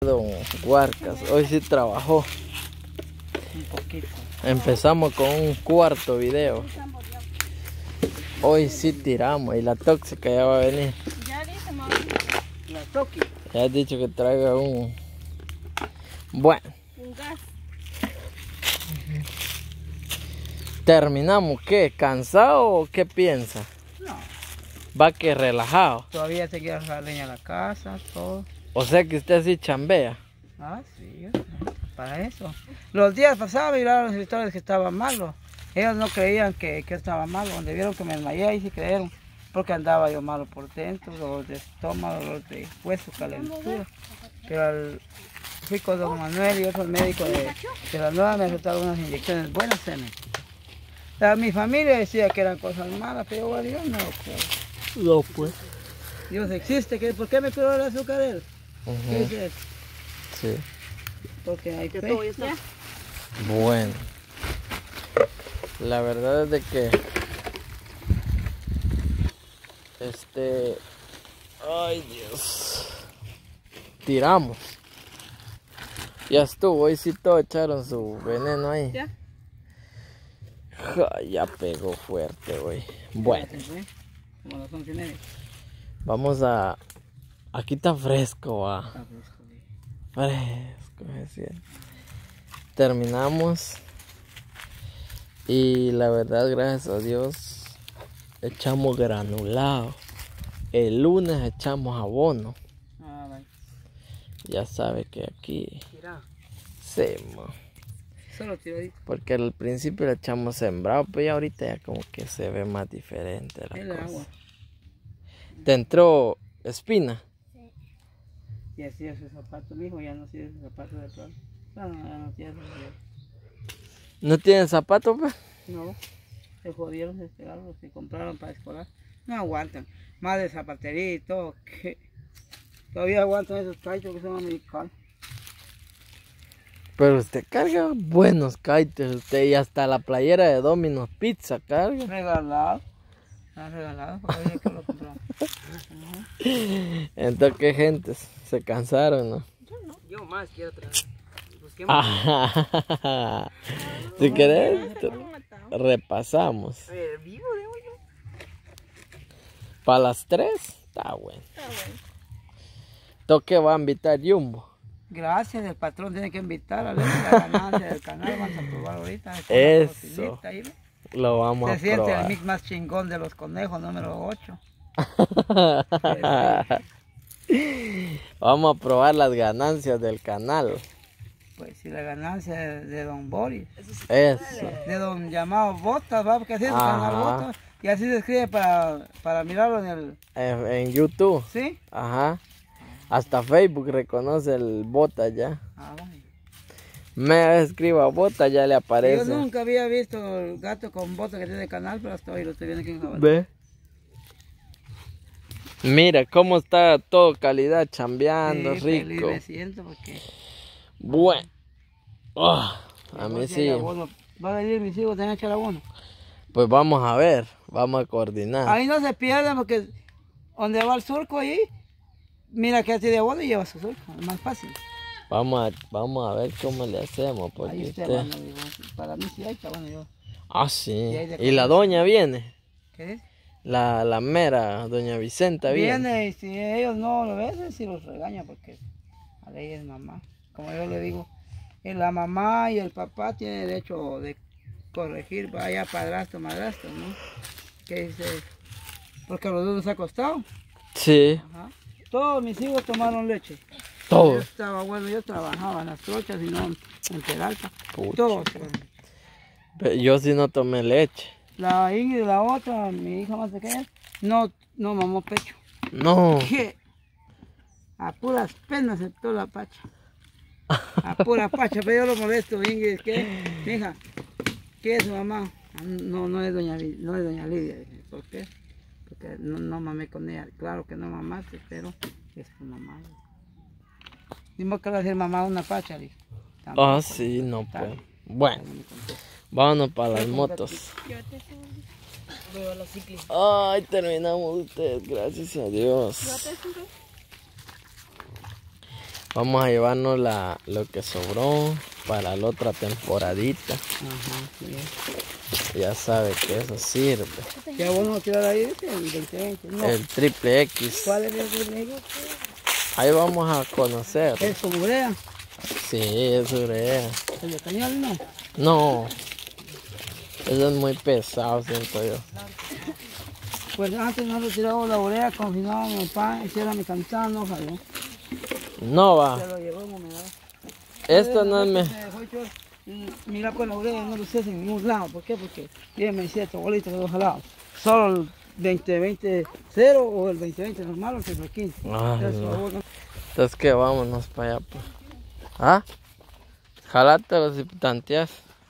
Don Huarcas, hoy sí trabajó. Un poquito. Empezamos con un cuarto video. Hoy sí tiramos y la tóxica ya va a venir. Ya dice, mamá. La toqui. Ya has dicho que traiga un... Bueno. Un gas. ¿Terminamos qué? ¿Cansado o qué piensa? No, Va que relajado. todavía te queda la leña a la casa, todo. O sea que usted así chambea. Ah, sí, para eso. Los días pasados miraron los historias que estaba malo. Ellos no creían que estaba malo. Donde vieron que me desmayé, ahí sí creyeron. Porque andaba yo malo por dentro, dolor de estómago, dolor de hueso, calentura. Pero fui con don Manuel y otros médicos de la nueva, me recetaron unas inyecciones buenas en él. Mi familia decía que eran cosas malas, pero bueno, yo no creo. No, pues. Dios existe, ¿por qué me curó el azúcar él? ¿Qué es eso? Sí. Porque hay fe. Bueno. La verdad es de que... Ay, Dios. Tiramos. Ya estuvo, hoy sí todos echaron su veneno ahí. Ya. Ya pegó fuerte, güey. Bueno, Como las 11:30. vamos a... Aquí está fresco, va. Está fresco, sí. Fresco, es cierto. Terminamos. Y la verdad, gracias a Dios, echamos granulado. El lunes echamos abono. Ah, vale. Ya sabe que aquí... Tira. Sí, mo. Solo tiradito. Porque al principio le echamos sembrado, pero ya ahorita ya como que se ve más diferente la El cosa. agua. ¿Te entró espina? Y así es el zapato, mijo, ya no sirve ese zapato de todo. No, ya no tiene. ¿No tienen zapatos, pues? No, se jodieron, se pegaron, los que compraron para escolar. No aguantan. Más de zapatería y todo. Que todavía aguantan esos cachos que son americanos. Pero usted carga buenos kites, usted, y hasta la playera de Domino's Pizza carga. Regalado. Han regalado, oye que lo compraron. Entonces, ¿qué gentes? Se cansaron, ¿no? Yo más quiero traer. Ah, si querés, repasamos. Vivo, digo yo. Para las 3, está bueno. Está bueno. Toque va a invitar Jumbo. Gracias, el patrón tiene que invitar a la ganancia del canal. Vamos a probar ahorita. Eso. Ahí, ¿ve? Lo vamos Se a siente el probar. mix más chingón de los conejos, número 8. Vamos a probar las ganancias del canal. Pues si la ganancia de don Boris, Eso. de don llamado Botas, ¿va? Porque así es el Ajá. canal Botas. Y así se escribe para mirarlo en el... En YouTube. ¿Sí? Ajá. Hasta Facebook reconoce el bota ya. Ah, vale. Me escriba bota, ya le Yo aparece. nunca había visto el gato con botas que tiene el canal, pero hasta hoy lo estoy viendo aquí en Jabal. Ve. Mira cómo está todo calidad, chambeando, Sí, feliz rico. me siento porque... Bueno. A mí sí. Va a venir mis hijos, tienen que echar abono. Pues vamos a ver, vamos a coordinar. Ahí no se pierden porque donde va el surco ahí, mira que hace de abono y lleva su surco, es más fácil. Vamos a ver cómo le hacemos. Porque Ahí está, usted... bueno, digo, para mí sí hay, está bueno yo. Ah, sí. hay de Y la doña viene. ¿Qué es? La mera, doña Vicenta viene. Viene y si ellos no lo ven, sí los regaña porque a ley es mamá. Como yo le digo, la mamá y el papá tienen derecho de corregir, vaya padrastro, madrastro, ¿no? Que dice, porque a los dos nos ha costado. Sí, Ajá. Todos mis hijos tomaron leche. Yo todos. estaba bueno, yo trabajaba en las trochas y no en Peralta. Pucha. Todos. Pero yo sí no tomé leche. La Ingrid, la otra, mi hija más pequeña, no mamó pecho. No. ¿Qué? A puras penas aceptó la pacha. A pura pacha, pero yo lo molesto, Ingrid, ¿qué? Mi hija, ¿qué es su mamá? No es doña Lidia. ¿Por qué? Porque no mamé con ella. Claro que no mamaste, pero es tu mamá. Dime que le va a decir mamá una pacha, dijo. Ah, sí, no pues. Bueno, vámonos para las motos. Yo te subo. Veo la ciclista. Ay, terminamos ustedes, gracias a Dios. Yo te subo. Vamos a llevarnos lo que sobró para la otra temporadita. Ajá, sí. Ya sabe que eso sirve. ¿Qué bueno tirar ahí? ¿Viste? El 2020. No. El triple X. ¿Cuál es el triple X? Ahí vamos a conocer. ¿Es como urea? Sí, es urea. ¿El de cañal no? No. Eso es muy pesado, siento yo. Pues antes nosotros tirábamos la urea, confinábamos el pan, hiciéramos mi cantán, no falló. No va. Se lo llevó en humedad. Esto no es... Mira con la urea, no lo sé en ningún lado. ¿Por qué? Porque tiene cierto bolito de dos lados. Solo el 2020 0 o el 2020 normal o el 15. Ah, no. Entonces que vámonos para allá. Pues. ¿Ah? Jalátelos y tanteas.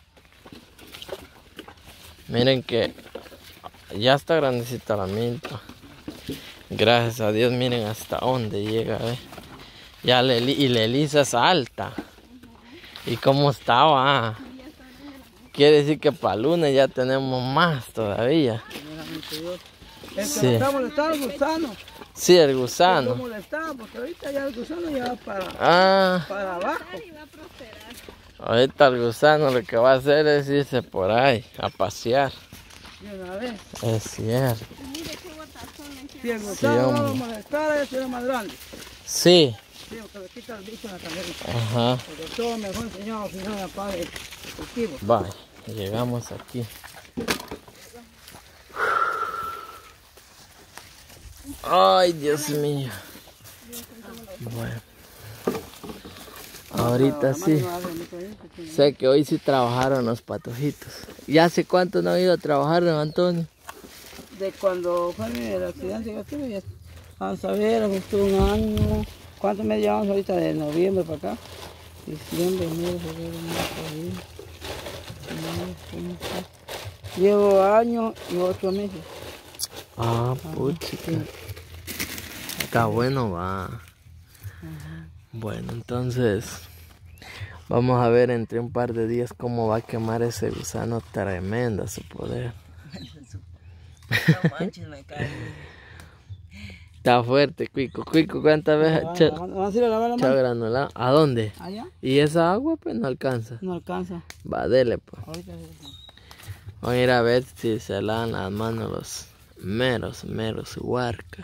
Miren que ya está grandecita la milpa. Gracias a Dios, miren hasta dónde llega. Ya la Elisa es alta. ¿Y cómo estaba? Quiere decir que para el lunes ya tenemos más todavía. El que Sí. me está molestando el gusano. Sí, el Me está gusano. molestando porque ahorita ya el gusano ya va Ah, para abajo. ahorita el gusano lo que va a hacer es irse por ahí a pasear. De una vez. Es cierto. Si el gusano no lo hombre. molestara, ya sería más grande. Sí. Sí, porque le quita el bicho en la calerita. Ajá. Porque todo mejor enseñado al final de la paz de cultivo. Bye. Llegamos aquí. Ay, Dios mío. Bueno. Ahorita sí. Sé que hoy sí trabajaron los patojitos. ¿Y hace cuánto no ha ido a trabajar, don Antonio? De cuando fue el accidente que yo tuve, ya vamos a ver, estuvo un año. ¿Cuántos meses llevamos ahorita de noviembre para acá? Diciembre, enero, febrero, marzo, abril, mayo, junio. Llevo año y 8 meses. Ah, puchica. Está bueno, va. Bueno, entonces vamos a ver entre un par de días cómo va a quemar ese gusano tremendo a su poder. No manches, me cae. Está fuerte, Cuico. Cuico, ¿cuántas veces? ¿Vamos a ir a lavar la Chao mano? granulado. ¿A dónde? ¿Allá? ¿Y esa agua? Pues no alcanza. No alcanza. Va, dele, pues. Ahorita Vamos a ir a ver si se lavan las manos los meros huarcas.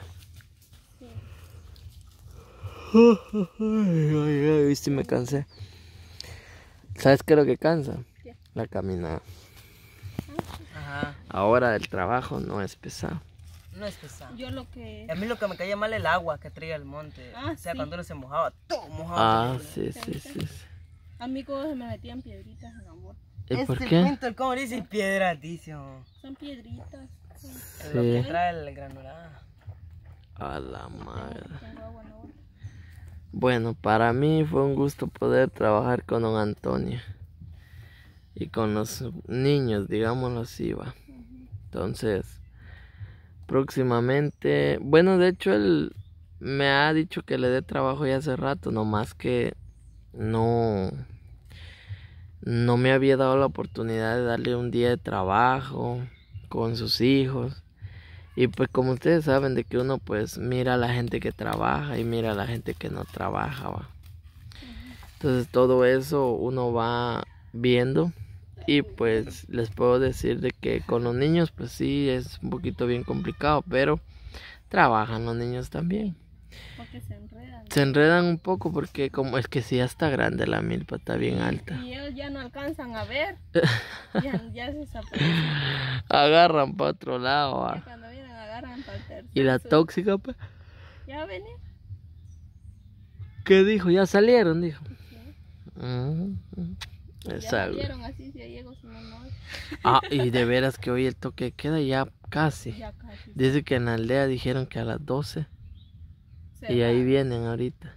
Ay, viste, me cansé. ¿Sabes qué es lo que cansa? ¿Qué? La caminada. Ajá, Ahora el trabajo no es pesado. no es pesado. Yo lo que... A mí lo que me caía mal el agua que traía el monte. Ah, o sea, sí. cuando uno se mojaba, todo mojado. Ah, sí. A mí como se me metían piedritas en la boca. ¿Y por el qué? cuento, ¿cómo le dicen? Piedras, dice. Son piedritas. Sí. Es lo que trae el granulado. A la madre. Tengo agua en la boca. Bueno, para mí fue un gusto poder trabajar con don Antonio y con los niños, digámoslo así, va. Entonces, próximamente, bueno, de hecho él me ha dicho que le dé trabajo ya hace rato, nomás que no me había dado la oportunidad de darle un día de trabajo con sus hijos. Y pues como ustedes saben de que uno pues mira a la gente que trabaja y mira a la gente que no trabaja, va. Entonces todo eso uno va viendo y pues les puedo decir de que con los niños pues sí es un poquito bien complicado, pero trabajan los niños también. Porque se enredan. Se enredan un poco porque como es que si ya está grande la milpa, está bien alta. Y ellos ya no alcanzan a ver. ya se desaparecen. Agarran para otro lado, Ya va. cuando vienen agarran para el tercer. Y la tóxica, pues, Ya venía. ¿qué dijo? Ya salieron, dijo. Ya Exacto. salieron así, si llego, si no, no. Ah, y de veras que hoy el toque queda ya casi. Ya casi. Dice que en la aldea dijeron que a las 12 y ahí vienen ahorita.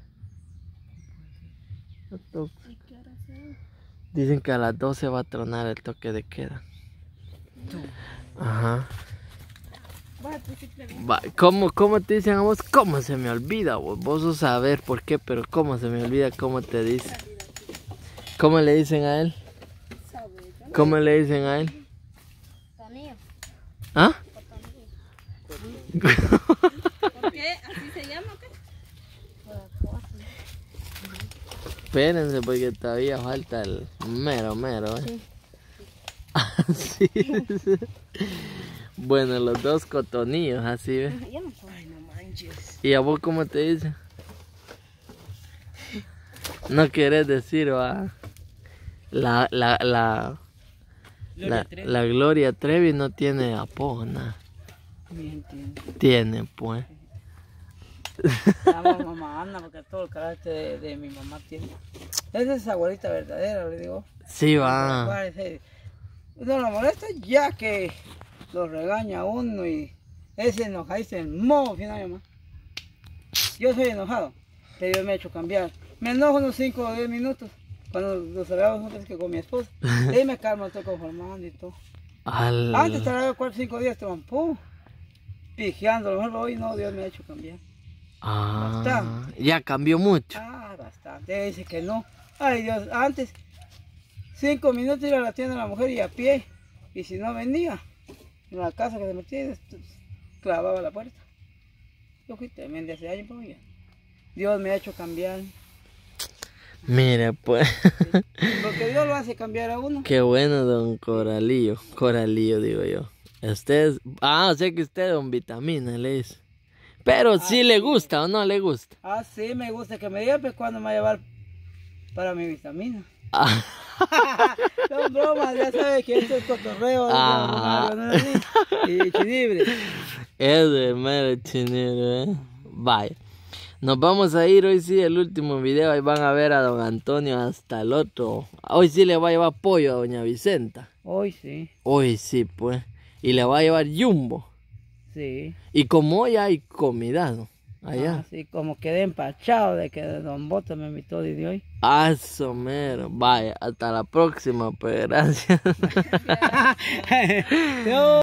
¿Y qué hora será? Dicen que a las 12 va a tronar el toque de queda. Ajá. Baja tu cicla. Va, ¿Cómo te dicen a vos? ¿Cómo se me olvida vos? Vos sos saber por qué, pero ¿cómo se me olvida? ¿Cómo te dice? ¿Cómo le dicen a él? ¿Cómo le dicen a él? ¿Ah? ¿Por qué? ¿Así se llama o qué? espérense porque todavía falta el mero, ¿eh? Así es. Bueno, los dos cotonillos, así, ¿ves? Ay, no manches. ¿Y a vos cómo te dice? No querés decir, va. La Gloria Trevi no tiene apodo, nada. Bien, entiendo. Tiene, pues. Llamo a mamá Ana porque todo el carácter de mi mamá tiene. Esa es abuelita verdadera, le digo. Sí, va. No lo molesta ya que lo regaña a uno y ese enojadito el modo final, mamá. Yo soy enojado, pero yo me he hecho cambiar. Me enojo unos 5 o 10 minutos cuando nos hablamos nosotros que con mi esposa. Y ahí me calmo, estoy conformando y todo. Antes tardaba 4 o 5 días, trompó, pijeando. A lo mejor hoy no, Dios me ha hecho cambiar. Bastante. Ya cambió mucho. Bastante. Dice que no. Ay Dios, antes 5 minutos ir a la tienda de la mujer y a pie. Y si no venía, en la casa que se metía, clavaba la puerta. Yo fui tremendo hace años, pero ya. Dios me ha hecho cambiar. Mire, pues. Porque Dios lo hace cambiar a uno. Qué bueno, don Coralillo. Coralillo, digo yo. Usted es... o sea que usted es don Vitamina, le dice. Pero sí le gusta o no le gusta. Sí, me gusta que me diga pues cuándo me va a llevar para mi vitamina. Son bromas, ya sabes que esto es cotorreo. Y chinibre. Es de mero chinibre, ¿eh? Vaya. Nos vamos a ir hoy sí, el último video. Ahí van a ver a don Antonio hasta el otro. Hoy sí le va a llevar pollo a doña Vicenta. Hoy sí. Hoy sí, pues. Y le va a llevar jumbo. Sí. Y como hoy hay comida, ¿no? Allá. Sí, como quedé empachado de que don Boto me invitó desde hoy. Somero. Vaya, hasta la próxima, pues gracias.